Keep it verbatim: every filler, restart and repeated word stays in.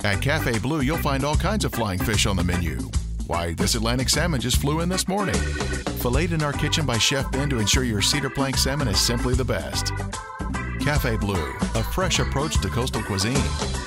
At Café Blue, you'll find all kinds of flying fish on the menu. Why, this Atlantic salmon just flew in this morning. Filleted in our kitchen by Chef Ben to ensure your cedar plank salmon is simply the best. Café Blue, a fresh approach to coastal cuisine.